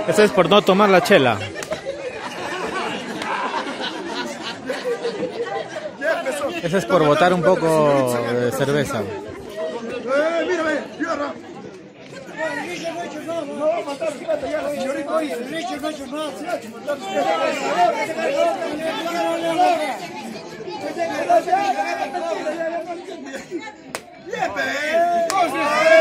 Eso es por no tomar la chela. Eso es por botar un poco de cerveza. Bien,